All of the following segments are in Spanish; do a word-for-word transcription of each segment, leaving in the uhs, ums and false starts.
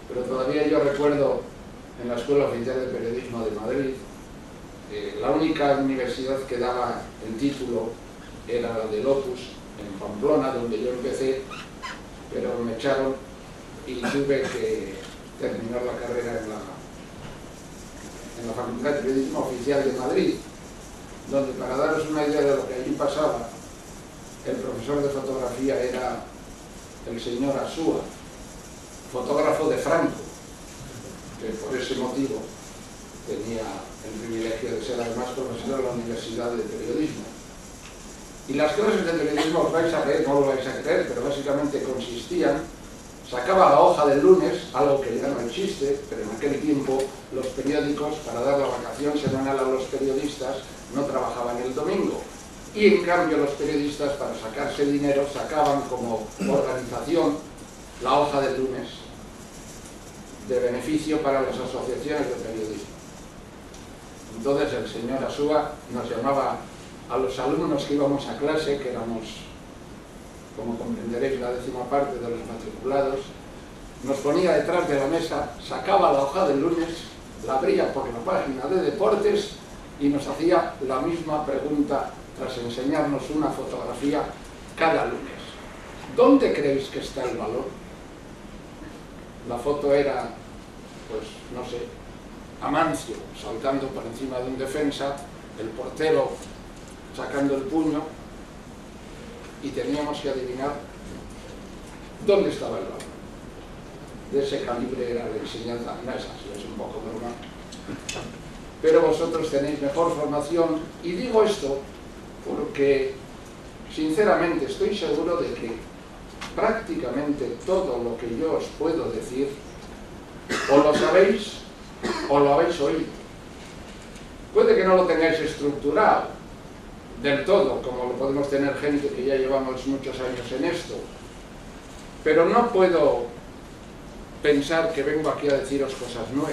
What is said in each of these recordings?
pero todavía yo recuerdo en la Escuela Oficial de Periodismo de Madrid, eh, la única universidad que daba el título era la del Opus, en Pamplona, donde yo empecé, pero me echaron y tuve que terminar la carrera en la, en la Facultad de Periodismo Oficial de Madrid, donde, para daros una idea de lo que allí pasaba, el profesor de fotografía era el señor Asúa, fotógrafo de Franco, que por ese motivo tenía el privilegio de ser además profesor de la Universidad de Periodismo. Y las clases de periodismo, os vais a ver, no lo vais a creer, pero básicamente consistían, sacaba la hoja del lunes, algo que ya no existe, pero en aquel tiempo los periódicos, para dar la vacación semanal a los periodistas, no trabajaban el domingo. Y en cambio los periodistas, para sacarse dinero, sacaban como organización la hoja del lunes, de beneficio para las asociaciones de periodismo. Entonces el señor Asúa nos llamaba a los alumnos que íbamos a clase, que éramos, como comprenderéis, la décima parte de los matriculados, nos ponía detrás de la mesa, sacaba la hoja del lunes, la abría por la página de deportes y nos hacía la misma pregunta tras enseñarnos una fotografía cada lunes. ¿Dónde creéis que está el valor? La foto era, pues, no sé, Amancio saltando por encima de un defensa, el portero sacando el puño, y teníamos que adivinar dónde estaba el valor. De ese calibre era la enseñanza. No es así, es un poco normal. Pero vosotros tenéis mejor formación, y digo esto porque sinceramente estoy seguro de que prácticamente todo lo que yo os puedo decir o lo sabéis o lo habéis oído. Puede que no lo tengáis estructurado del todo, como lo podemos tener gente que ya llevamos muchos años en esto, pero no puedo pensar que vengo aquí a deciros cosas nuevas,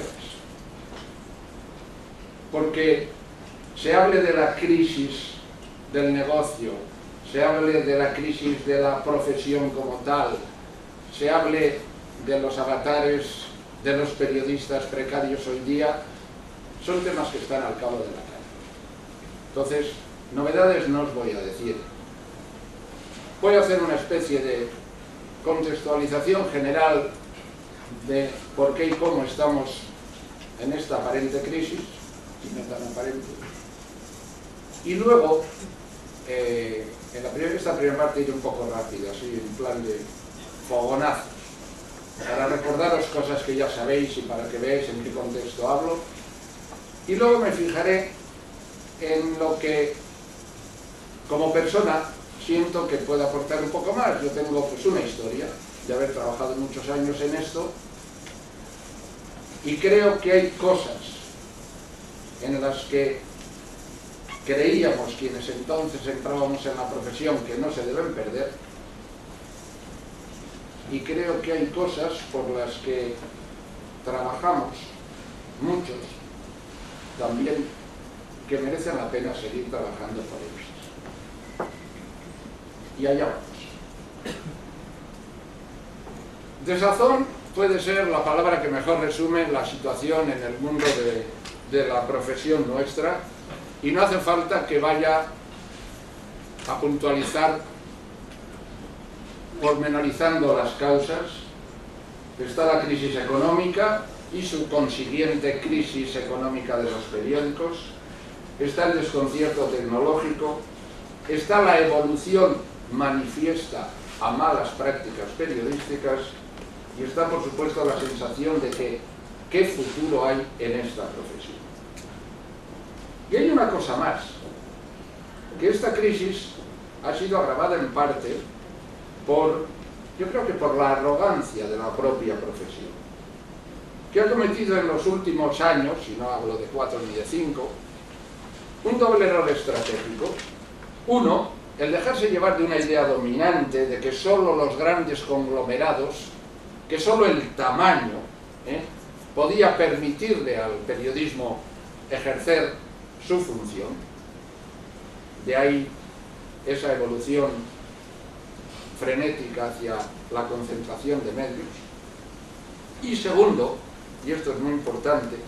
porque se hable de la crisis del negocio, se hable de la crisis de la profesión como tal, se hable de los avatares de los periodistas precarios hoy día, son temas que están al cabo de la calle. Entonces, novedades no os voy a decir. Voy a hacer una especie de contextualización general de por qué y cómo estamos en esta aparente crisis, y no tan aparente. Y luego, eh, en la primera, esta primera parte iré un poco rápida, así en plan de fogonazos, para recordaros cosas que ya sabéis y para que veáis en qué contexto hablo. Y luego me fijaré en lo que, como persona, siento que puedo aportar un poco más. Yo tengo pues una historia de haber trabajado muchos años en esto, y creo que hay cosas en las que creíamos quienes entonces entrábamos en la profesión que no se deben perder, y creo que hay cosas por las que trabajamos muchos también que merecen la pena seguir trabajando por ellos. Y allá vamos. Desazón puede ser la palabra que mejor resume la situación en el mundo de, de la profesión nuestra, y no hace falta que vaya a puntualizar pormenorizando las causas. Está la crisis económica y su consiguiente crisis económica de los periódicos, está el desconcierto tecnológico, está la evolución manifiesta a malas prácticas periodísticas, y está, por supuesto, la sensación de que qué futuro hay en esta profesión. Y hay una cosa más, que esta crisis ha sido agravada en parte por, yo creo que por la arrogancia de la propia profesión, que ha cometido en los últimos años, y no hablo de cuatro ni de cinco, un doble error estratégico. Uno, el dejarse llevar de una idea dominante de que solo los grandes conglomerados, que solo el tamaño ¿eh? podía permitirle al periodismo ejercer su función. De ahí esa evolución frenética hacia la concentración de medios. Y segundo, y esto es muy importante,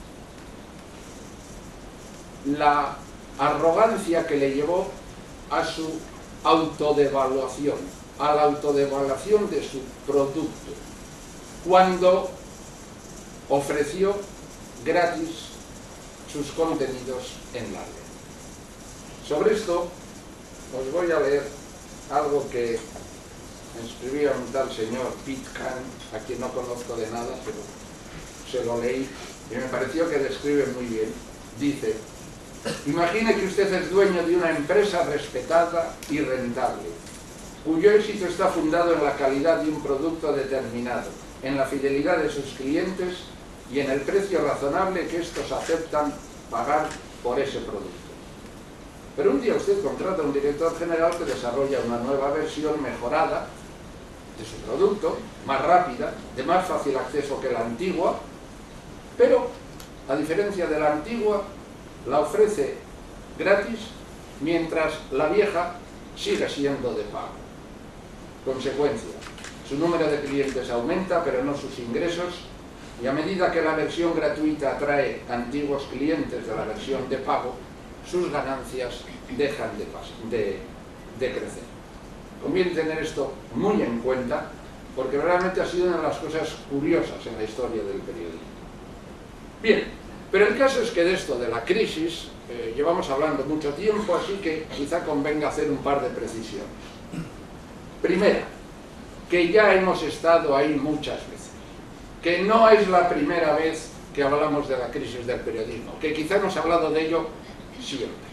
la arrogancia que le llevó a su autodevaluación, a la autodevaluación de su producto, cuando ofreció gratis sus contenidos en la red. Sobre esto os voy a leer algo que escribía un tal señor Pete Kahn, a quien no conozco de nada, pero se lo leí y me pareció que describe muy bien. Dice: imagine que usted es dueño de una empresa respetada y rentable, cuyo éxito está fundado en la calidad de un producto determinado, en la fidelidad de sus clientes y en el precio razonable que estos aceptan pagar por ese producto. Pero un día usted contrata a un director general que desarrolla una nueva versión mejorada de su producto, más rápida, de más fácil acceso que la antigua, pero, a diferencia de la antigua, la ofrece gratis, mientras la vieja sigue siendo de pago. Consecuencia: su número de clientes aumenta, pero no sus ingresos, y a medida que la versión gratuita atrae antiguos clientes de la versión de pago, sus ganancias dejan de, de, de crecer. Conviene tener esto muy en cuenta, porque realmente ha sido una de las cosas curiosas en la historia del periodismo. Bien, pero el caso es que de esto, de la crisis, eh, llevamos hablando mucho tiempo, así que quizá convenga hacer un par de precisiones. Primera, que ya hemos estado ahí muchas veces, que no es la primera vez que hablamos de la crisis del periodismo, que quizá hemos hablado de ello siempre.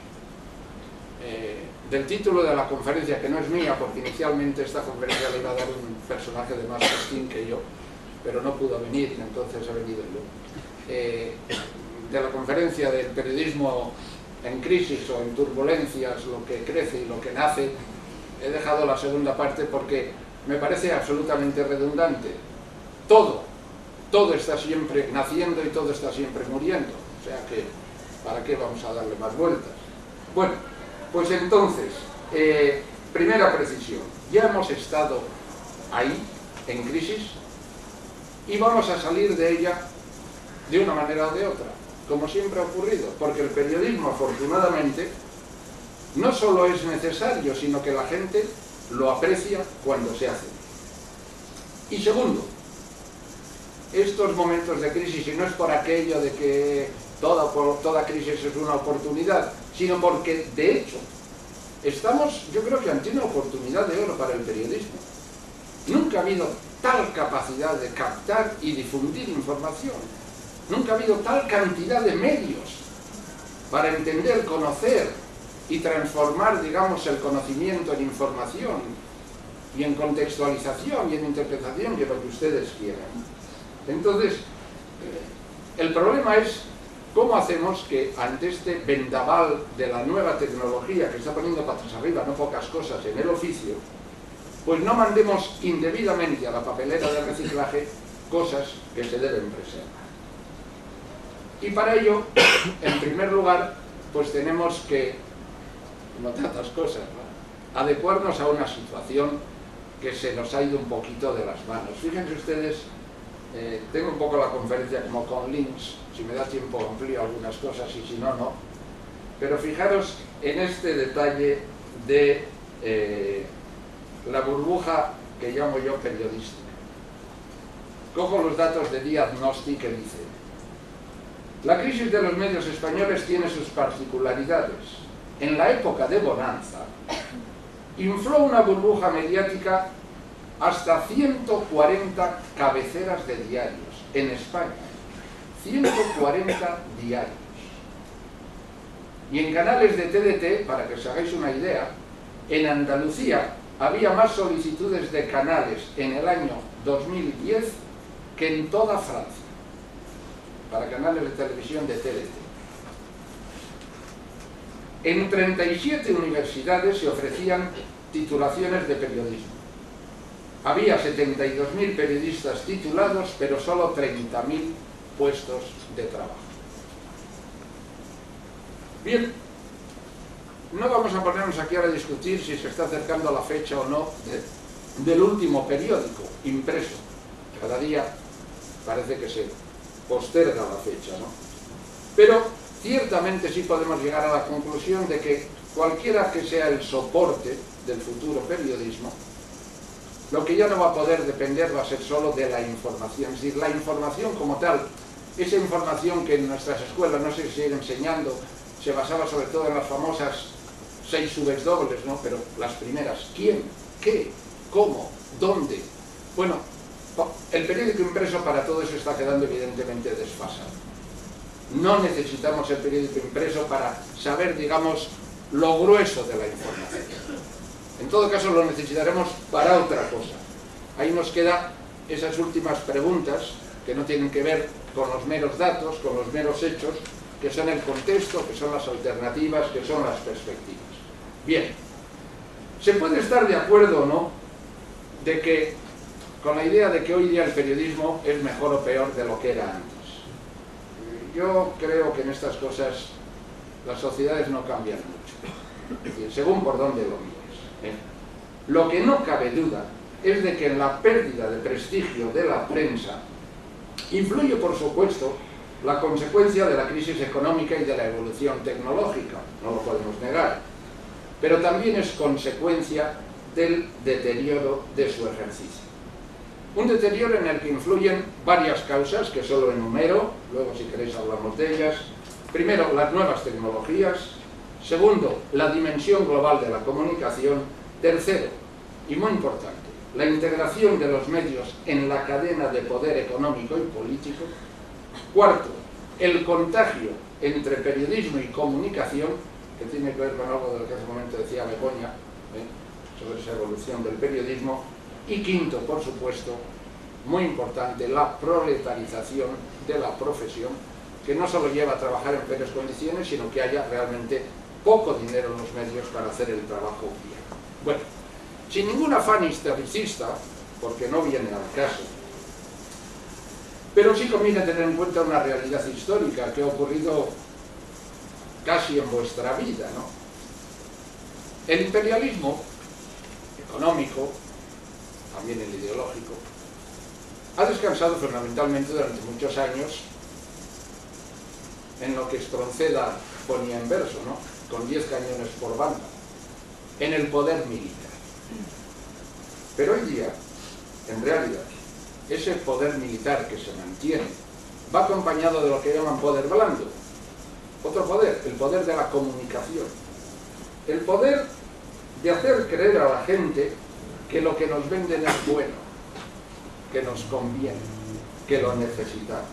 Eh, del título de la conferencia, que no es mía, porque inicialmente esta conferencia le iba a dar un personaje de más festín que yo, pero no pudo venir, entonces he venido yo. Eh, de la conferencia del periodismo en crisis o en turbulencias, lo que crece y lo que nace, he dejado la segunda parte porque me parece absolutamente redundante. Todo, todo está siempre naciendo y todo está siempre muriendo, o sea que, ¿para qué vamos a darle más vueltas? Bueno, pues entonces, eh, primera precisión, ya hemos estado ahí, en crisis, y vamos a salir de ella de una manera o de otra, como siempre ha ocurrido, porque el periodismo, afortunadamente, no solo es necesario, sino que la gente lo aprecia cuando se hace. Y segundo, estos momentos de crisis, y no es por aquello de que toda, toda crisis es una oportunidad, sino porque, de hecho, estamos, yo creo que ante una oportunidad de oro para el periodismo. Nunca ha habido tal capacidad de captar y difundir información. Nunca ha habido tal cantidad de medios para entender, conocer y transformar, digamos, el conocimiento en información y en contextualización y en interpretación, que lo que ustedes quieran. Entonces, el problema es cómo hacemos que ante este vendaval de la nueva tecnología que está poniendo patas arriba, no pocas cosas, en el oficio, pues no mandemos indebidamente a la papelera de reciclaje cosas que se deben preservar. Y para ello, en primer lugar, pues tenemos que, como tantas cosas, ¿no?, adecuarnos a una situación que se nos ha ido un poquito de las manos. Fíjense ustedes, eh, tengo un poco la conferencia como con links, si me da tiempo amplío algunas cosas y si no, no. Pero fijaros en este detalle de eh, la burbuja que llamo yo periodística. Cojo los datos de Diagnostic que dice: la crisis de los medios españoles tiene sus particularidades. En la época de bonanza, infló una burbuja mediática hasta ciento cuarenta cabeceras de diarios en España. ciento cuarenta diarios. Y en canales de T D T, para que os hagáis una idea, en Andalucía había más solicitudes de canales en el año dos mil diez que en toda Francia, para canales de televisión de T D T. En treinta y siete universidades se ofrecían titulaciones de periodismo. Había setenta y dos mil periodistas titulados, pero solo treinta mil puestos de trabajo. Bien, no vamos a ponernos aquí ahora a discutir si se está acercando la fecha o no de, del último periódico impreso. Cada día parece que se posterga la fecha, ¿no? Pero ciertamente sí podemos llegar a la conclusión de que cualquiera que sea el soporte del futuro periodismo, lo que ya no va a poder depender va a ser solo de la información, es decir, la información como tal, esa información que en nuestras escuelas, no sé si sigue enseñando, se basaba sobre todo en las famosas seis subes dobles, ¿no? Pero las primeras, ¿quién? ¿Qué? ¿Cómo? ¿Dónde? Bueno, el periódico impreso para todo eso está quedando evidentemente desfasado. No necesitamos el periódico impreso para saber, digamos, lo grueso de la información. En todo caso lo necesitaremos para otra cosa. Ahí nos quedan esas últimas preguntas que no tienen que ver con los meros datos, con los meros hechos, que son el contexto, que son las alternativas, que son las perspectivas. Bien, se puede estar de acuerdo o no de que, con la idea de que hoy día el periodismo es mejor o peor de lo que era antes. Yo creo que en estas cosas las sociedades no cambian mucho, es decir, según por dónde lo mires, ¿eh? Lo que no cabe duda es de que en la pérdida de prestigio de la prensa influye, por supuesto, la consecuencia de la crisis económica y de la evolución tecnológica, no lo podemos negar, pero también es consecuencia del deterioro de su ejercicio. Un deterioro en el que influyen varias causas, que solo enumero, luego si queréis hablamos de ellas. Primero, las nuevas tecnologías. Segundo, la dimensión global de la comunicación. Tercero, y muy importante, la integración de los medios en la cadena de poder económico y político. Cuarto, el contagio entre periodismo y comunicación, que tiene que ver con algo de lo que hace un momento decía Begoña, ¿eh? sobre esa evolución del periodismo. Y quinto, por supuesto, muy importante, la proletarización de la profesión, que no solo lleva a trabajar en peores condiciones, sino que haya realmente poco dinero en los medios para hacer el trabajo bien. Bueno, sin ningún afán historicista, porque no viene al caso, pero sí conviene tener en cuenta una realidad histórica que ha ocurrido casi en vuestra vida, ¿no? El imperialismo económico, también el ideológico, ha descansado fundamentalmente durante muchos años en lo que Espronceda ponía en verso, ¿no? Con diez cañones por banda, en el poder militar. Pero hoy día, en realidad, ese poder militar que se mantiene va acompañado de lo que llaman poder blando. Otro poder, el poder de la comunicación. El poder de hacer creer a la gente que lo que nos venden es bueno, que nos conviene, que lo necesitamos.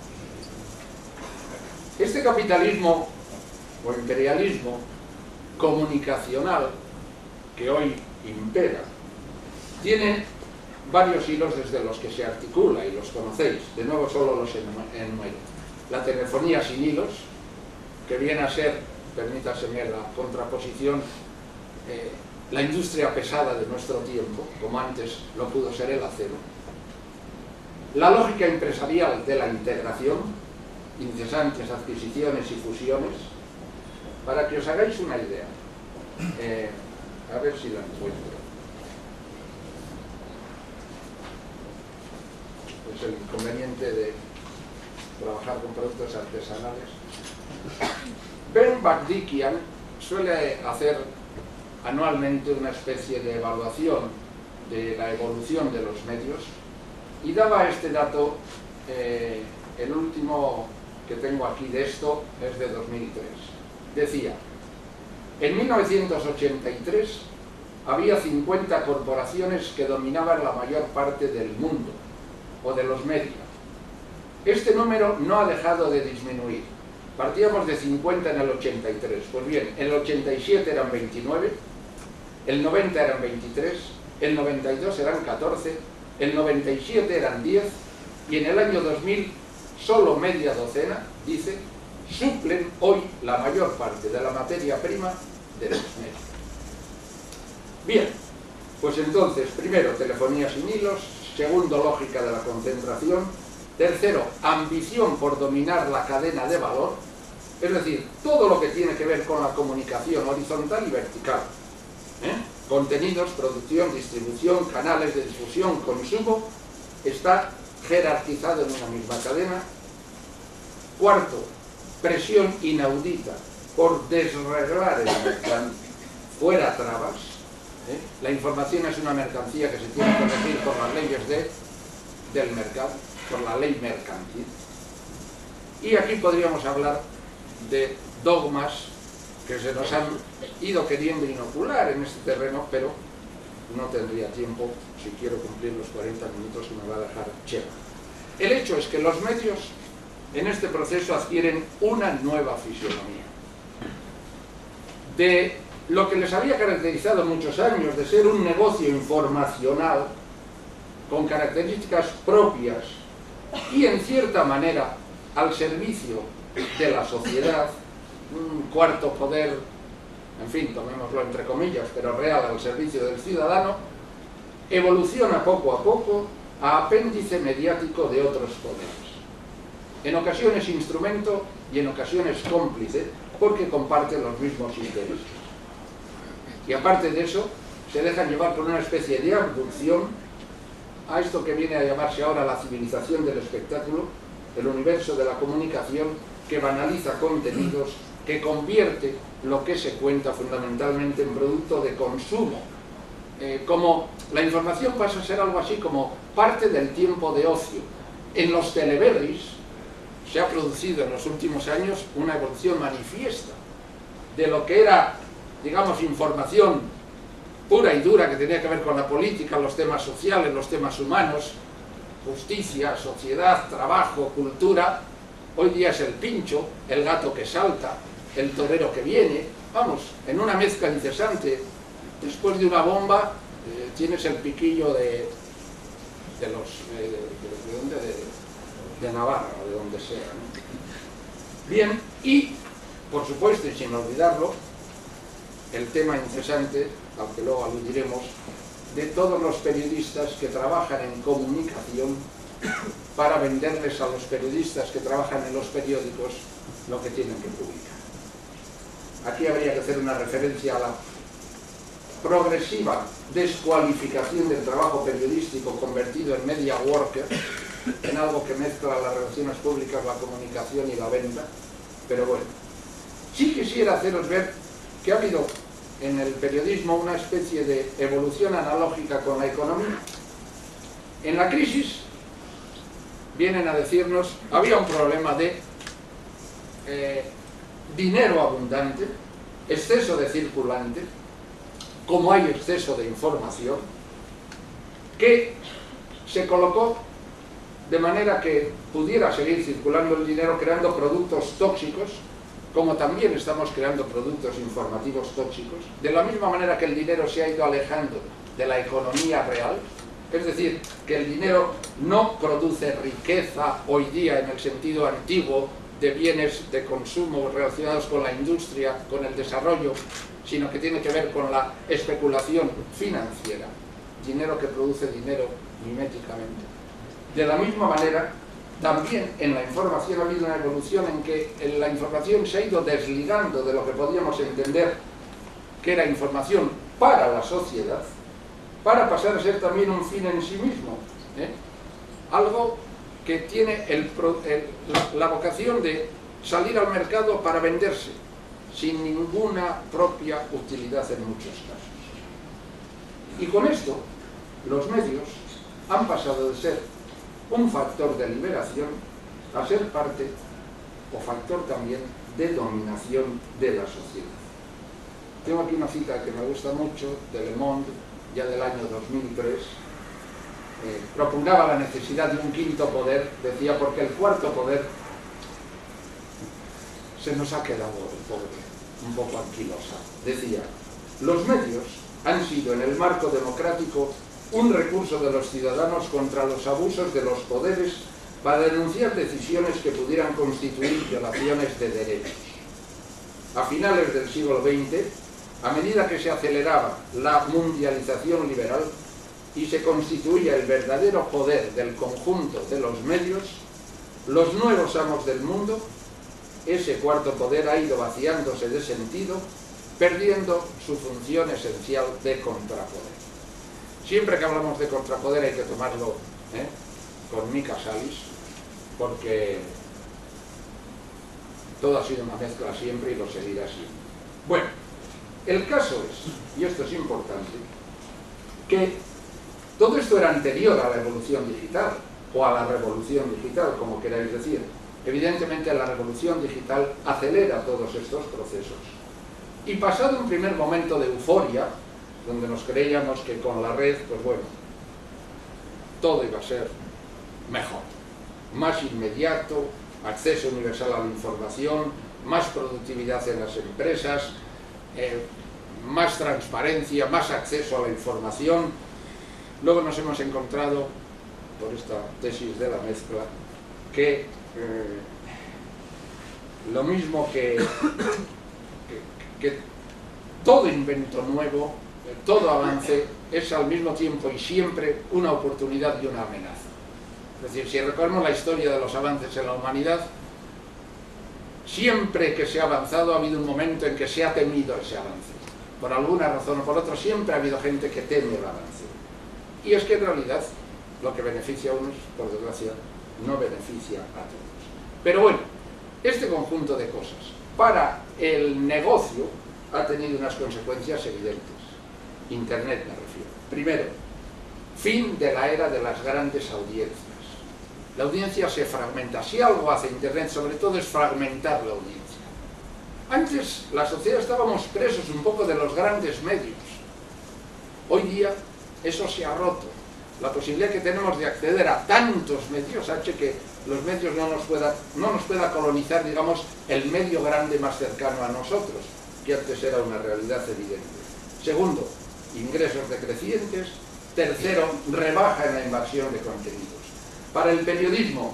Este capitalismo o imperialismo comunicacional que hoy impera tiene varios hilos desde los que se articula y los conocéis. De nuevo solo los enumero. La telefonía sin hilos, que viene a ser, permítaseme la contraposición, eh, la industria pesada de nuestro tiempo, como antes lo pudo ser el acero. La lógica empresarial de la integración, incesantes adquisiciones y fusiones. Para que os hagáis una idea, eh, a ver si la encuentro. Es el inconveniente de trabajar con productos artesanales. Ben Bagdikian suele hacer anualmente una especie de evaluación de la evolución de los medios y daba este dato, eh, el último que tengo aquí de esto es de dos mil tres. Decía, en mil novecientos ochenta y tres había cincuenta corporaciones que dominaban la mayor parte del mundo, o de los medios. Este número no ha dejado de disminuir. Partíamos de cincuenta en el ochenta y tres. Pues bien, en el ochenta y siete eran veintinueve, el noventa eran veintitrés, el noventa y dos eran catorce, el noventa y siete eran diez, y en el año dos mil solo media docena, dice, suplen hoy la mayor parte de la materia prima de los medios. Bien, pues entonces, primero, telefonía sin hilos. Segundo, lógica de la concentración. Tercero, ambición por dominar la cadena de valor, es decir, todo lo que tiene que ver con la comunicación horizontal y vertical. ¿Eh? Contenidos, producción, distribución, canales de difusión, consumo, está jerarquizado en una misma cadena. Cuarto, presión inaudita por desreglar el mercado, fuera trabas. ¿eh? La información es una mercancía que se tiene que regir por las leyes de, del mercado, por la ley mercantil. Y aquí podríamos hablar de dogmas que se nos han ido queriendo inocular en este terreno, pero no tendría tiempo, si quiero cumplir los cuarenta minutos que me va a dejar Chema. El hecho es que los medios en este proceso adquieren una nueva fisionomía. De lo que les había caracterizado muchos años de ser un negocio informacional con características propias y en cierta manera al servicio de la sociedad, un cuarto poder, en fin, tomémoslo entre comillas, pero real al servicio del ciudadano, evoluciona poco a poco a apéndice mediático de otros poderes. En ocasiones instrumento y en ocasiones cómplice, porque comparten los mismos intereses. Y aparte de eso, se dejan llevar por una especie de abducción a esto que viene a llamarse ahora la civilización del espectáculo, el universo de la comunicación, que banaliza contenidos, que convierte lo que se cuenta fundamentalmente en producto de consumo. Eh, como la información pasa a ser algo así como parte del tiempo de ocio. En los teleberries se ha producido en los últimos años una evolución manifiesta de lo que era, digamos, información pura y dura que tenía que ver con la política, los temas sociales, los temas humanos, justicia, sociedad, trabajo, cultura. Hoy día es el pincho, el gato que salta, el torero que viene, vamos, en una mezcla incesante. Después de una bomba eh, tienes el piquillo de, de los eh, de, de, de, dónde? de, de Navarra o de donde sea, ¿no? Bien, y por supuesto, y sin olvidarlo, el tema incesante, al que luego aludiremos, de todos los periodistas que trabajan en comunicación para venderles a los periodistas que trabajan en los periódicos lo que tienen que publicar. Aquí habría que hacer una referencia a la progresiva descualificación del trabajo periodístico convertido en media worker, en algo que mezcla las relaciones públicas, la comunicación y la venta. Pero bueno, sí quisiera haceros ver que ha habido en el periodismo una especie de evolución analógica con la economía. En la crisis vienen a decirnos, había un problema de eh, dinero abundante, exceso de circulante, como hay exceso de información, que se colocó de manera que pudiera seguir circulando el dinero creando productos tóxicos, como también estamos creando productos informativos tóxicos, de la misma manera que el dinero se ha ido alejando de la economía real, es decir, que el dinero no produce riqueza hoy día en el sentido antiguo de bienes de consumo relacionados con la industria, con el desarrollo, sino que tiene que ver con la especulación financiera, dinero que produce dinero miméticamente. De la misma manera, también en la información ha habido una evolución en que la información se ha ido desligando de lo que podíamos entender que era información para la sociedad, para pasar a ser también un fin en sí mismo, ¿eh? Algo que tiene el, el, la, la vocación de salir al mercado para venderse, sin ninguna propia utilidad en muchos casos. Y con esto, los medios han pasado de ser un factor de liberación a ser parte o factor también de dominación de la sociedad. Tengo aquí una cita que me gusta mucho de Le Monde, ya del año dos mil tres, eh, propugnaba la necesidad de un quinto poder, decía, porque el cuarto poder se nos ha quedado el pobre un poco anquilosado. Decía, los medios han sido en el marco democrático un recurso de los ciudadanos contra los abusos de los poderes para denunciar decisiones que pudieran constituir violaciones de derechos. A finales del siglo veinte, a medida que se aceleraba la mundialización liberal y se constituía el verdadero poder del conjunto de los medios, los nuevos amos del mundo, ese cuarto poder ha ido vaciándose de sentido, perdiendo su función esencial de contrapoder. Siempre que hablamos de contrapoder hay que tomarlo ¿eh? con Mica Salis, porque todo ha sido una mezcla siempre y lo seguirá siendo. Bueno, el caso es, y esto es importante, que todo esto era anterior a la evolución digital, o a la revolución digital, como queráis decir. Evidentemente la revolución digital acelera todos estos procesos. Y pasado un primer momento de euforia, donde nos creíamos que con la red, pues bueno, todo iba a ser mejor, más inmediato, acceso universal a la información, más productividad en las empresas, eh, más transparencia, más acceso a la información. Luego nos hemos encontrado, por esta tesis de la mezcla, que eh, lo mismo que, que, que todo invento nuevo, todo avance, es al mismo tiempo y siempre una oportunidad y una amenaza. Es decir, si recordamos la historia de los avances en la humanidad, siempre que se ha avanzado ha habido un momento en que se ha temido ese avance. Por alguna razón o por otra, siempre ha habido gente que teme el avance. Y es que en realidad lo que beneficia a unos, por desgracia, no beneficia a todos. Pero bueno, este conjunto de cosas para el negocio ha tenido unas consecuencias evidentes. Internet me refiero. Primero, fin de la era de las grandes audiencias. La audiencia se fragmenta. Si algo hace Internet, sobre todo, es fragmentar la audiencia. Antes la sociedad estábamos presos un poco de los grandes medios. Hoy día eso se ha roto. La posibilidad que tenemos de acceder a tantos medios ha hecho que los medios no nos pueda, no nos pueda colonizar, digamos, el medio grande más cercano a nosotros, que antes era una realidad evidente. Segundo, ingresos decrecientes. Tercero, rebaja en la invasión de contenidos. Para el periodismo,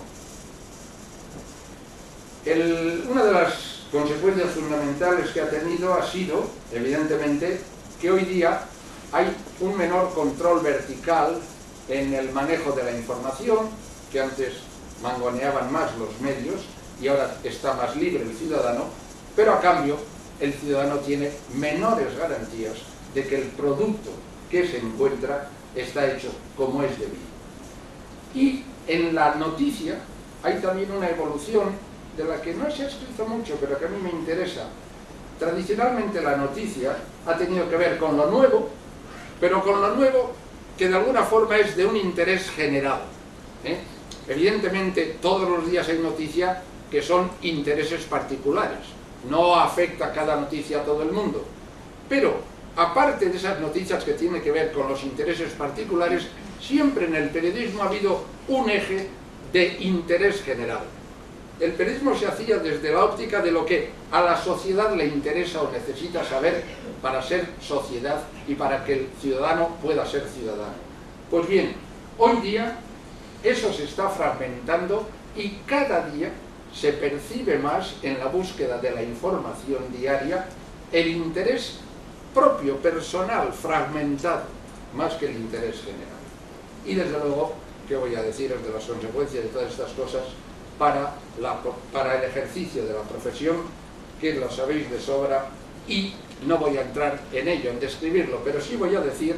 el, una de las consecuencias fundamentales que ha tenido ha sido, evidentemente, que hoy día hay un menor control vertical en el manejo de la información, que antes mangoneaban más los medios y ahora está más libre el ciudadano, pero a cambio el ciudadano tiene menores garantías de que el producto que se encuentra está hecho como es debido. Y en la noticia hay también una evolución de la que no se ha escrito mucho, pero que a mí me interesa. Tradicionalmente la noticia ha tenido que ver con lo nuevo, pero con lo nuevo que de alguna forma es de un interés general, ¿eh? Evidentemente todos los días hay noticias que son intereses particulares, no afecta cada noticia a todo el mundo, pero aparte de esas noticias que tienen que ver con los intereses particulares, siempre en el periodismo ha habido un eje de interés general. El periodismo se hacía desde la óptica de lo que a la sociedad le interesa o necesita saber para ser sociedad y para que el ciudadano pueda ser ciudadano. Pues bien, hoy día eso se está fragmentando y cada día se percibe más en la búsqueda de la información diaria el interés propio, personal, fragmentado, más que el interés general. Y desde luego, ¿qué voy a deciros de las consecuencias de todas estas cosas para, la, para el ejercicio de la profesión, que lo sabéis de sobra, y no voy a entrar en ello, en describirlo, pero sí voy a decir,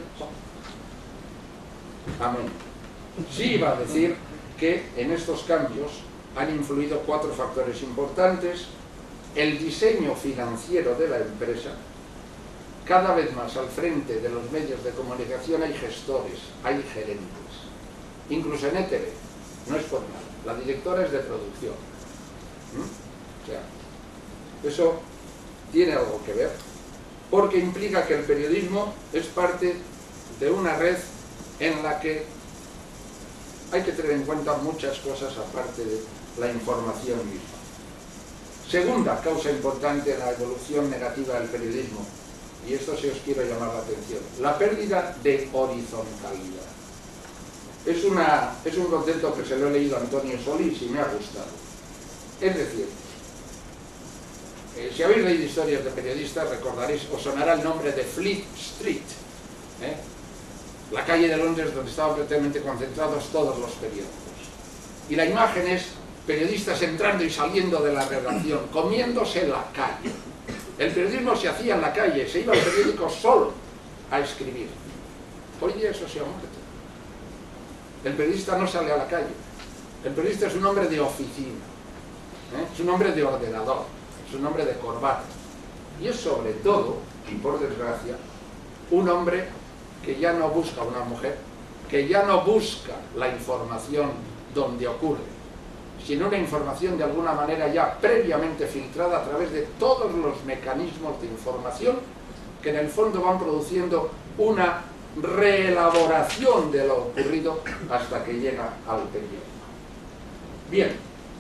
amén, sí iba a decir que en estos cambios han influido cuatro factores importantes: el diseño financiero de la empresa. Cada vez más al frente de los medios de comunicación hay gestores, hay gerentes, incluso en E T V, no es por nada, la directora es de producción. ¿Mm? O sea, eso tiene algo que ver, porque implica que el periodismo es parte de una red en la que hay que tener en cuenta muchas cosas aparte de la información misma. Segunda causa importante en la evolución negativa del periodismo, y esto sí os quiero llamar la atención: la pérdida de horizontalidad. Es, una, es un concepto que se lo he leído a Antonio Solís y me ha gustado. Es decir, eh, si habéis leído historias de periodistas, recordaréis, os sonará el nombre de Fleet Street, ¿eh? la calle de Londres donde estaban prácticamente concentrados todos los periódicos. Y la imagen es periodistas entrando y saliendo de la redacción, comiéndose la calle. El periodismo se hacía en la calle, se iba al periódico solo a escribir. Hoy día eso se ha muerto. El periodista no sale a la calle. El periodista es un hombre de oficina, ¿eh? Es un hombre de ordenador, es un hombre de corbata. Y es sobre todo, y por desgracia, un hombre que ya no busca una mujer, que ya no busca la información donde ocurre, sino una información de alguna manera ya previamente filtrada a través de todos los mecanismos de información que en el fondo van produciendo una reelaboración de lo ocurrido hasta que llega al periódico. Bien,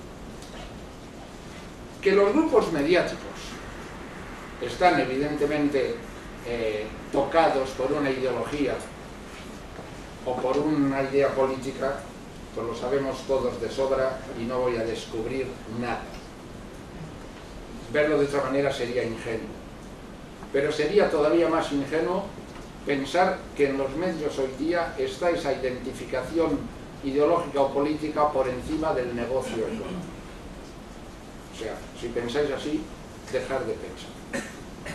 que los grupos mediáticos están evidentemente eh, tocados por una ideología o por una idea política, pues lo sabemos todos de sobra y no voy a descubrir nada. Verlo de otra manera sería ingenuo, pero sería todavía más ingenuo pensar que en los medios hoy día está esa identificación ideológica o política por encima del negocio económico. O sea, si pensáis así, dejar de pensar.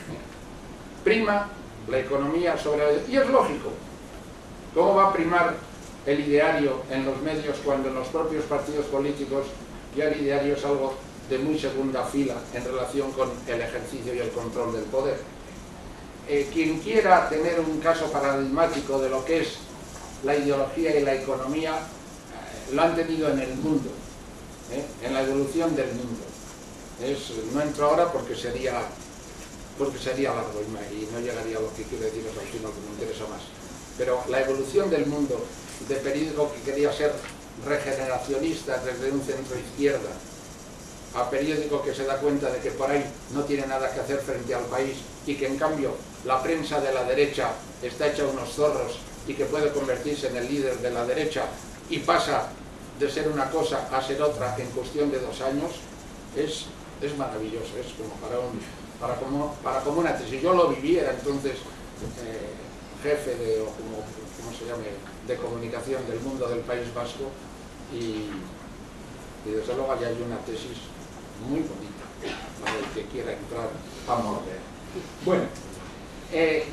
Prima la economía sobre la... Y es lógico. ¿Cómo va a primar el ideario en los medios cuando en los propios partidos políticos ya el ideario es algo de muy segunda fila en relación con el ejercicio y el control del poder? Eh, quien quiera tener un caso paradigmático de lo que es la ideología y la economía, eh, lo han tenido en el mundo, eh, en la evolución del mundo. Es, no entro ahora porque sería, porque sería largo y no llegaría a lo que quiero deciros al final, que me interesa más. Pero la evolución del mundo de periódico que quería ser regeneracionista desde un centro izquierda a periódico que se da cuenta de que por ahí no tiene nada que hacer frente al país y que en cambio la prensa de la derecha está hecha unos zorros y que puede convertirse en el líder de la derecha y pasa de ser una cosa a ser otra en cuestión de dos años, es, es maravilloso, es como para, un, para, como, para como una tesis. Si yo lo viviera entonces eh, jefe de, o como, ¿cómo se llame?, de comunicación del mundo del País Vasco y, y desde luego allá hay una tesis muy bonita para el que quiera entrar a morder. Bueno, eh,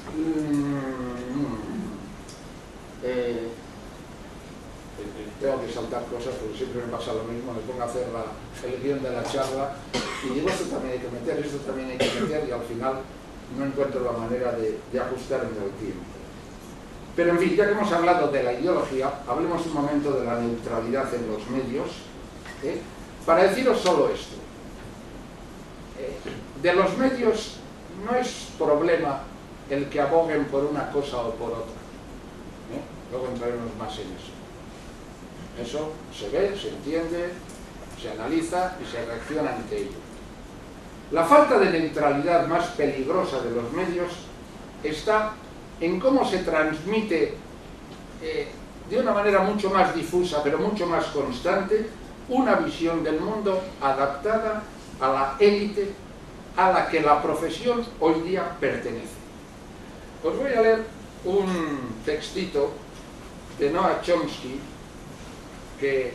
mm, eh, tengo que saltar cosas porque siempre me pasa lo mismo, me pongo a hacer la, el guión de la charla y digo esto también hay que meter, esto también hay que meter y al final no encuentro la manera de, de ajustarme al tiempo. Pero en fin, ya que hemos hablado de la ideología, hablemos un momento de la neutralidad en los medios, ¿eh? Para deciros solo esto. Eh, de los medios no es problema el que aboguen por una cosa o por otra. ¿eh? Luego entraremos más en eso. Eso se ve, se entiende, se analiza y se reacciona ante ello. La falta de neutralidad más peligrosa de los medios está en cómo se transmite eh, de una manera mucho más difusa, pero mucho más constante, una visión del mundo adaptada a la élite a la que la profesión hoy día pertenece. Os voy a leer un textito de Noam Chomsky que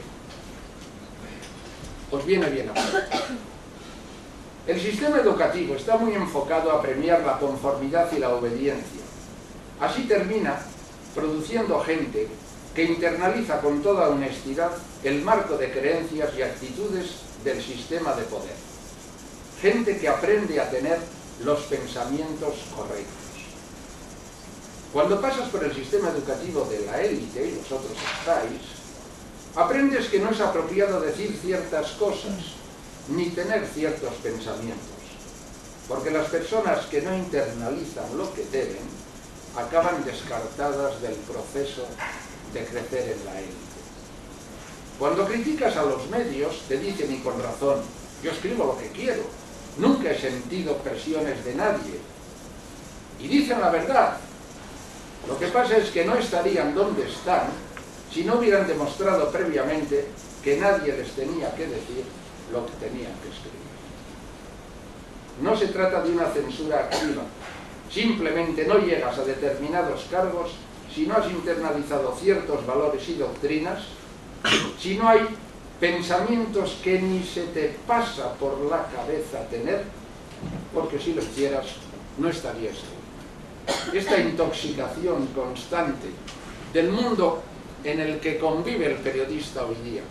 os viene bien a poner. El sistema educativo está muy enfocado a premiar la conformidad y la obediencia. Así termina produciendo gente que internaliza con toda honestidad el marco de creencias y actitudes del sistema de poder. Gente que aprende a tener los pensamientos correctos. Cuando pasas por el sistema educativo de la élite, y vosotros estáis, aprendes que no es apropiado decir ciertas cosas, ni tener ciertos pensamientos, porque las personas que no internalizan lo que deben, acaban descartadas del proceso de crecer en la élite. Cuando criticas a los medios, te dicen, y con razón, yo escribo lo que quiero, nunca he sentido presiones de nadie. Y dicen la verdad. Lo que pasa es que no estarían donde están si no hubieran demostrado previamente que nadie les tenía que decir lo que tenían que escribir. No se trata de una censura activa. Simplemente no llegas a determinados cargos si no has internalizado ciertos valores y doctrinas, si no hay pensamientos que ni se te pasa por la cabeza tener, porque si lo hicieras no estarías tú. Esta intoxicación constante del mundo en el que convive el periodista hoy día,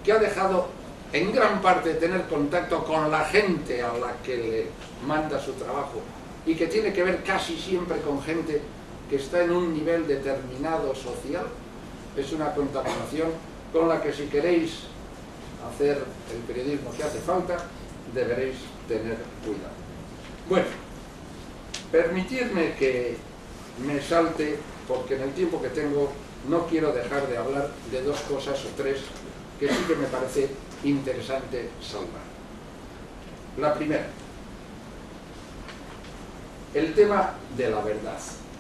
que ha dejado en gran parte de tener contacto con la gente a la que le manda su trabajo y que tiene que ver casi siempre con gente que está en un nivel determinado social, es una contaminación con la que, si queréis hacer el periodismo que hace falta, deberéis tener cuidado. Bueno, permitidme que me salte, porque en el tiempo que tengo no quiero dejar de hablar de dos cosas o tres que sí que me parece interesante salvar. La primera, el tema de la verdad.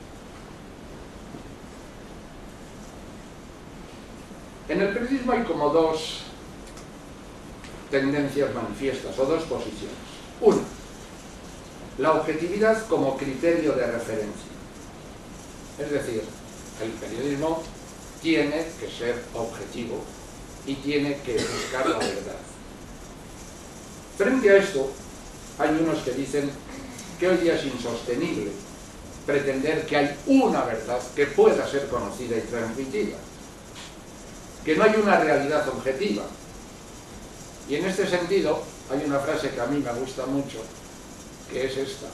En el periodismo hay como dos tendencias manifiestas, o dos posiciones. Una, la objetividad como criterio de referencia. Es decir, el periodismo tiene que ser objetivo y tiene que buscar la verdad. Frente a esto, hay unos que dicen que hoy día es insostenible pretender que hay una verdad que pueda ser conocida y transmitida, que no hay una realidad objetiva. Y en este sentido, hay una frase que a mí me gusta mucho, que es esta: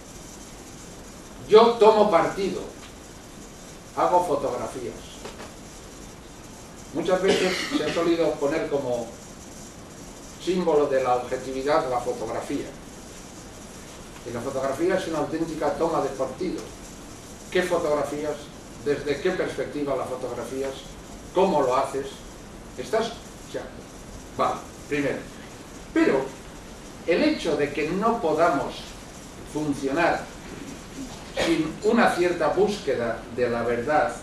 yo tomo partido, hago fotografías. Muchas veces se ha solido poner como símbolo de la objetividad la fotografía. Y la fotografía es una auténtica toma de partido. ¿Qué fotografías? ¿Desde qué perspectiva la fotografías? ¿Cómo lo haces? ¿Estás? O sea, vale, primero. Pero el hecho de que no podamos funcionar sin una cierta búsqueda de la verdad,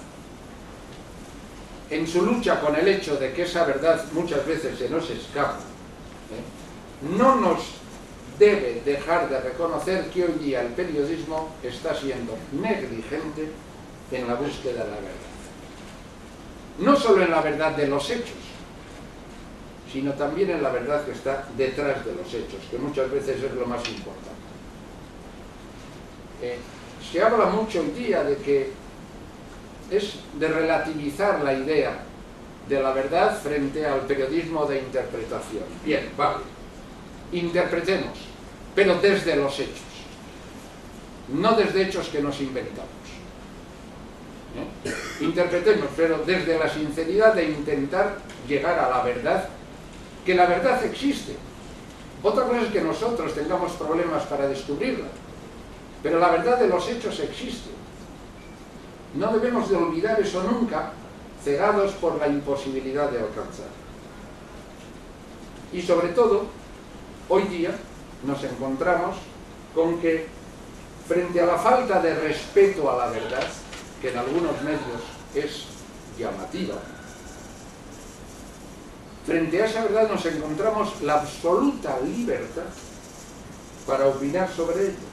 en su lucha con el hecho de que esa verdad muchas veces se nos escapa, ¿eh?, no nos debe dejar de reconocer que hoy día el periodismo está siendo negligente en la búsqueda de la verdad. No solo en la verdad de los hechos, sino también en la verdad que está detrás de los hechos, que muchas veces es lo más importante. Eh, se habla mucho hoy día de que es de relativizar la idea de la verdad frente al periodismo de interpretación. Bien, vale, interpretemos, pero desde los hechos, no desde hechos que nos inventamos. ¿Eh? Interpretemos, pero desde la sinceridad de intentar llegar a la verdad, que la verdad existe. Otra cosa es que nosotros tengamos problemas para descubrirla, pero la verdad de los hechos existe. No debemos de olvidar eso nunca, cegados por la imposibilidad de alcanzar. Y sobre todo, hoy día nos encontramos con que, frente a la falta de respeto a la verdad, que en algunos medios es llamativa, frente a esa verdad nos encontramos la absoluta libertad para opinar sobre ellos.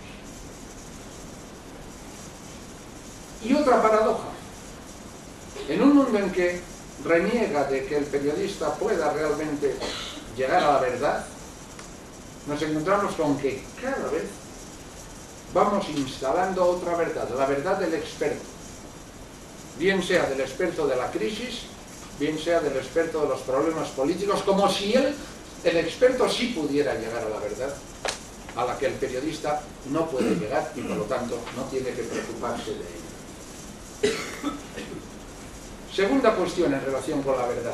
Y otra paradoja: en un mundo en que reniega de que el periodista pueda realmente llegar a la verdad, nos encontramos con que cada vez vamos instalando otra verdad, la verdad del experto, bien sea del experto de la crisis, bien sea del experto de los problemas políticos, como si él, el experto, sí pudiera llegar a la verdad, a la que el periodista no puede llegar y por lo tanto no tiene que preocuparse de ello. Segunda cuestión en relación con la verdad.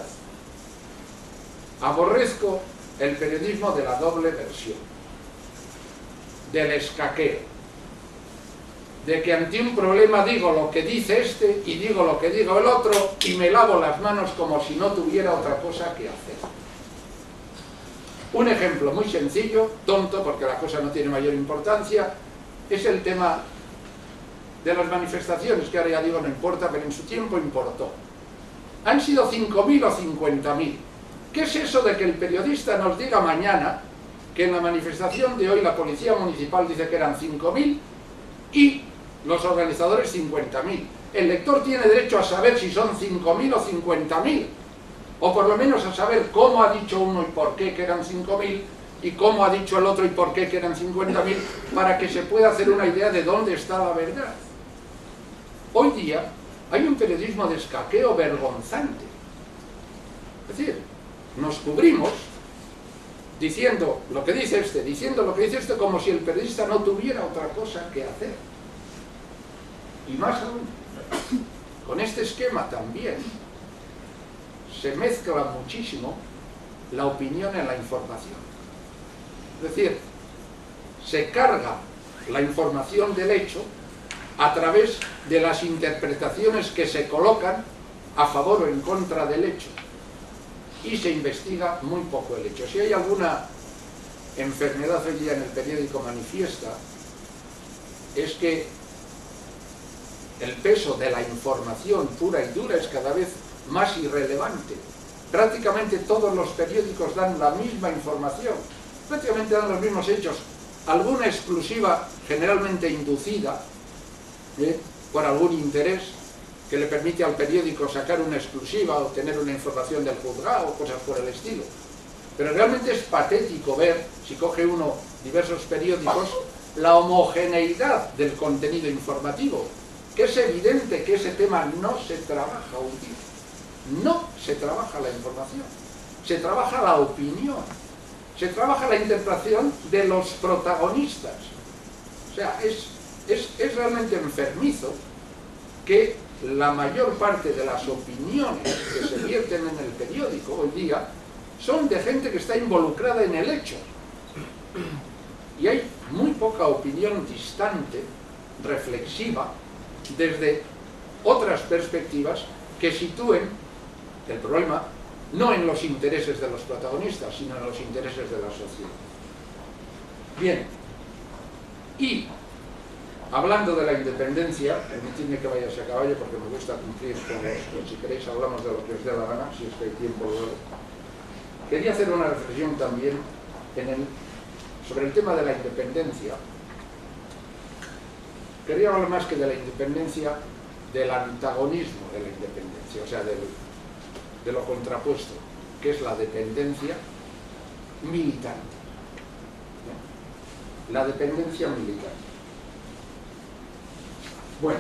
Aborrezco el periodismo de la doble versión, del escaqueo, de que ante un problema digo lo que dice este y digo lo que digo el otro y me lavo las manos como si no tuviera otra cosa que hacer. Un ejemplo muy sencillo, tonto porque la cosa no tiene mayor importancia, es el tema de las manifestaciones, que ahora ya digo no importa, pero en su tiempo importó. Han sido cinco mil o cincuenta mil. ¿Qué es eso de que el periodista nos diga mañana que en la manifestación de hoy la policía municipal dice que eran cinco mil y los organizadores cincuenta mil? El lector tiene derecho a saber si son cinco mil o cincuenta mil, o por lo menos a saber cómo ha dicho uno y por qué que eran cinco mil, y cómo ha dicho el otro y por qué que eran cincuenta mil, para que se pueda hacer una idea de dónde está la verdad. Hoy día hay un periodismo de escaqueo vergonzante. Es decir, nos cubrimos diciendo lo que dice este, diciendo lo que dice este, como si el periodista no tuviera otra cosa que hacer. Y más aún, con este esquema también se mezcla muchísimo la opinión en la información. Es decir, se carga la información del hecho a través de las interpretaciones que se colocan a favor o en contra del hecho, y se investiga muy poco el hecho. Si hay alguna enfermedad hoy día en el periódico manifiesta, es que el peso de la información pura y dura es cada vez más irrelevante. Prácticamente todos los periódicos dan la misma información, prácticamente dan los mismos hechos, alguna exclusiva generalmente inducida ¿eh? por algún interés que le permite al periódico sacar una exclusiva o tener una información del juzgado o cosas por el estilo. Pero realmente es patético ver, si coge uno diversos periódicos, la homogeneidad del contenido informativo, que es evidente que ese tema no se trabaja hoy día. No se trabaja la información, se trabaja la opinión, se trabaja la interpretación de los protagonistas. O sea, es, es, es realmente enfermizo que la mayor parte de las opiniones que se vierten en el periódico hoy día son de gente que está involucrada en el hecho. Y hay muy poca opinión distante, reflexiva, desde otras perspectivas que sitúen el problema no en los intereses de los protagonistas, sino en los intereses de la sociedad. Bien, y hablando de la independencia, permitidme que vaya a caballo porque me gusta cumplir con los, si queréis hablamos de lo que os dé la gana, si es que hay tiempo luego. Quería hacer una reflexión también en el, sobre el tema de la independencia. Quería hablar más que de la independencia, del antagonismo de la independencia, o sea, del, de lo contrapuesto, que es la dependencia militante. ¿no? La dependencia militante. Bueno,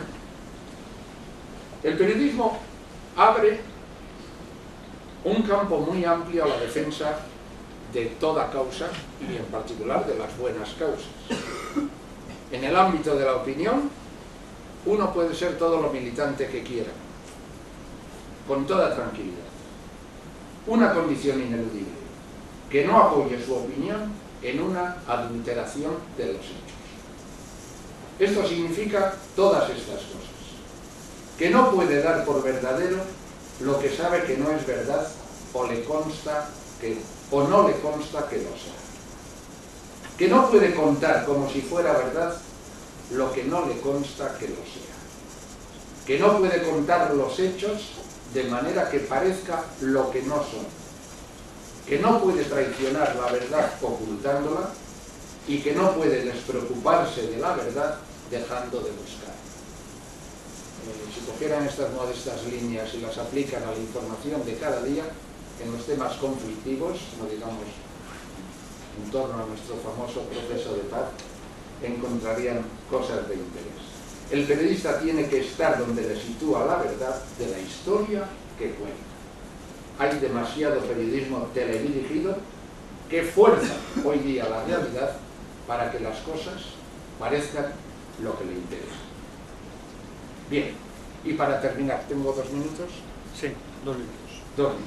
el periodismo abre un campo muy amplio a la defensa de toda causa y en particular de las buenas causas. En el ámbito de la opinión, uno puede ser todo lo militante que quiera, con toda tranquilidad. Una condición ineludible, que no apoye su opinión en una adulteración de los hechos. Esto significa todas estas cosas. Que no puede dar por verdadero lo que sabe que no es verdad o le consta que, o no le consta que lo sea. Que no puede contar como si fuera verdad lo que no le consta que lo sea. Que no puede contar los hechos de manera que parezca lo que no son. Que no puede traicionar la verdad ocultándola y que no puede despreocuparse de la verdad dejando de buscar. Eh, si cogieran estas modestas líneas y las aplican a la información de cada día, en los temas conflictivos, no digamos en torno a nuestro famoso proceso de paz, encontrarían cosas de interés. El periodista tiene que estar donde le sitúa la verdad de la historia que cuenta. Hay demasiado periodismo teledirigido que fuerza hoy día la realidad para que las cosas parezcan lo que le interesa. Bien, y para terminar, ¿tengo dos minutos? Sí, dos minutos. Dos minutos.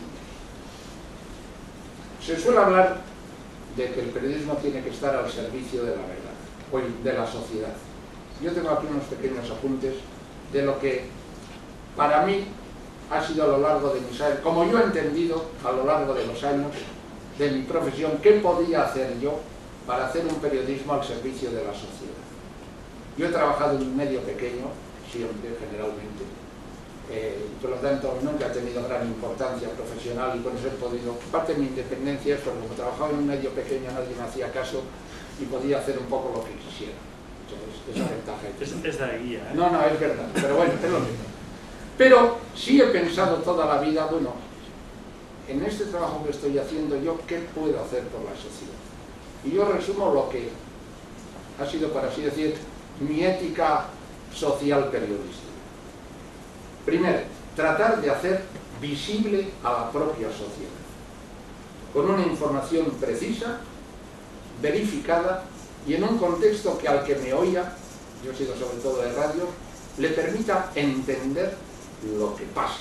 Se suele hablar de que el periodismo tiene que estar al servicio de la verdad, o de la sociedad. Yo tengo aquí unos pequeños apuntes de lo que para mí ha sido a lo largo de mis años, como yo he entendido a lo largo de los años de mi profesión, qué podía hacer yo para hacer un periodismo al servicio de la sociedad. Yo he trabajado en un medio pequeño, siempre, generalmente, eh, por lo tanto nunca he tenido gran importancia profesional y por eso he podido, parte de mi independencia es porque como trabajaba en un medio pequeño nadie me hacía caso y podía hacer un poco lo que quisiera. Entonces, esa ventaja. Es, es de guía, ¿eh? No, no, es verdad, pero bueno, es lo mismo. Pero sí he pensado toda la vida, bueno, en este trabajo que estoy haciendo yo, ¿qué puedo hacer por la sociedad? Y yo resumo lo que ha sido, por así decir, mi ética social periodística. Primero, tratar de hacer visible a la propia sociedad. con una información precisa, verificada y en un contexto que al que me oiga, yo he sido sobre todo de radio, le permita entender lo que pasa.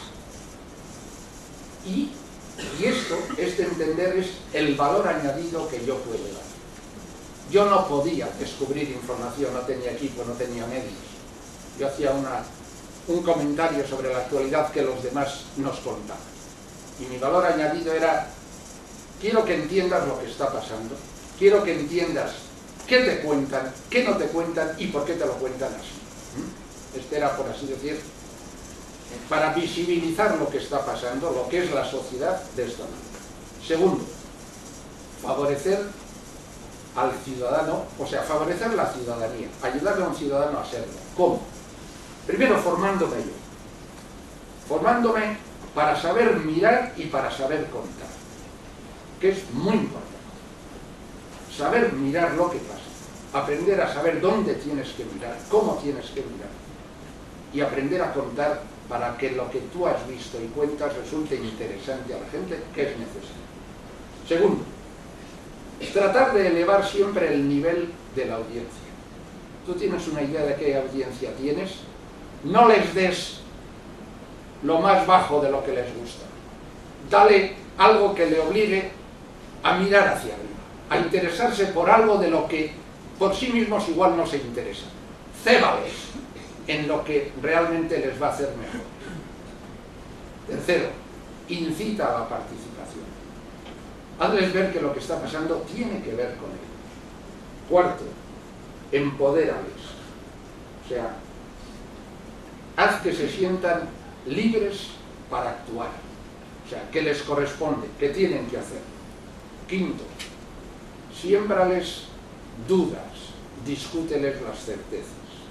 Y, y esto, este entender es el valor añadido que yo puedo dar. Yo no podía descubrir información, no tenía equipo, no tenía medios. Yo hacía una, un comentario sobre la actualidad que los demás nos contaban. Y mi valor añadido era, quiero que entiendas lo que está pasando, quiero que entiendas qué te cuentan, qué no te cuentan y por qué te lo cuentan así. Este era, por así decir, para visibilizar lo que está pasando, lo que es la sociedad de esta manera. Segundo, favorecer al ciudadano, o sea, favorecer la ciudadanía, ayudarle a un ciudadano a serlo. ¿Cómo? Primero, formándome yo. Formándome para saber mirar y para saber contar, que es muy importante. Saber mirar lo que pasa, aprender a saber dónde tienes que mirar, cómo tienes que mirar, y aprender a contar para que lo que tú has visto y cuentas resulte interesante a la gente, que es necesario. Segundo, tratar de elevar siempre el nivel de la audiencia. Tú tienes una idea de qué audiencia tienes, no les des lo más bajo de lo que les gusta. Dale algo que le obligue a mirar hacia arriba, a interesarse por algo de lo que por sí mismos igual no se interesan. Cébales en lo que realmente les va a hacer mejor. Tercero, incita a la participación. Hazles ver que lo que está pasando tiene que ver con ellos. Cuarto, empodérales. O sea, haz que se sientan libres para actuar. O sea, que les corresponde, que tienen que hacer. Quinto, siémbrales dudas, discúteles las certezas.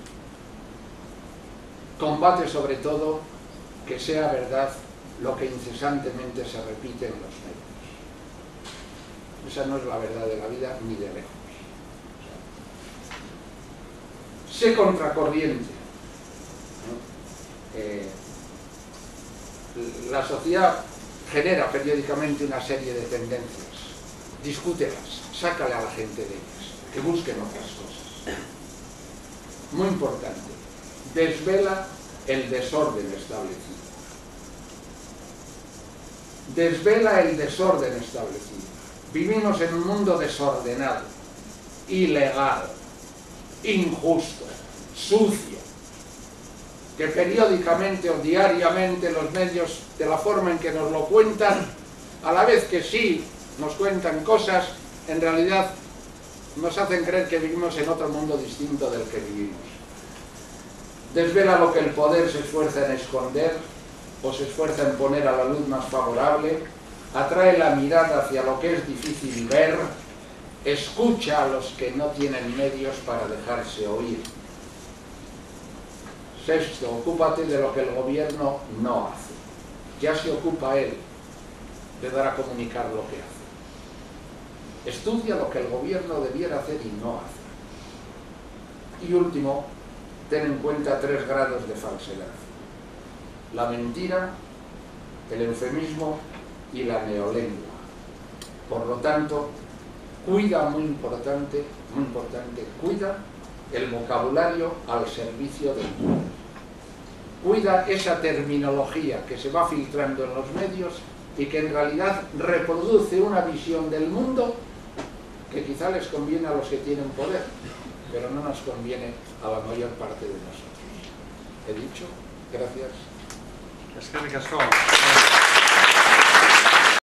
Combate sobre todo que sea verdad lo que incesantemente se repite en los medios. Esa no es la verdad de la vida ni de lejos. Sé contracorriente. Eh, la sociedad genera periódicamente una serie de tendencias. Discútelas, sácale a la gente de ellas, que busquen otras cosas. Muy importante, desvela el desorden establecido. Desvela el desorden establecido. Vivimos en un mundo desordenado, ilegal, injusto, sucio, que periódicamente o diariamente los medios, de la forma en que nos lo cuentan, a la vez que sí nos cuentan cosas, en realidad nos hacen creer que vivimos en otro mundo distinto del que vivimos. Desvela lo que el poder se esfuerza en esconder o se esfuerza en poner a la luz más favorable, atrae la mirada hacia lo que es difícil ver, escucha a los que no tienen medios para dejarse oír. Sexto, ocúpate de lo que el gobierno no hace. Ya se ocupa él de dar a comunicar lo que hace. Estudia lo que el gobierno debiera hacer y no hace. Y último, ten en cuenta tres grados de falsedad: la mentira, el eufemismo y la neolengua. Por lo tanto, cuida, muy importante, muy importante, cuida el vocabulario al servicio del mundo. Cuida esa terminología que se va filtrando en los medios y que en realidad reproduce una visión del mundo que quizá les conviene a los que tienen poder, pero no nos conviene a la mayor parte de nosotros. He dicho, gracias. Es que me casó.